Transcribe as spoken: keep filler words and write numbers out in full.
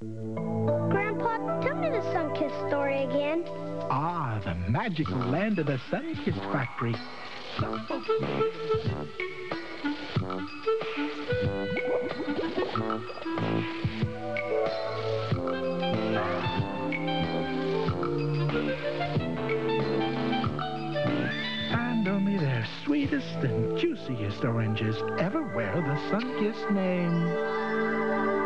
Grandpa, tell me the Sunkist story again. Ah, the magical land of the Sunkist factory. Some folks and only their sweetest and juiciest oranges ever wear the Sunkist name.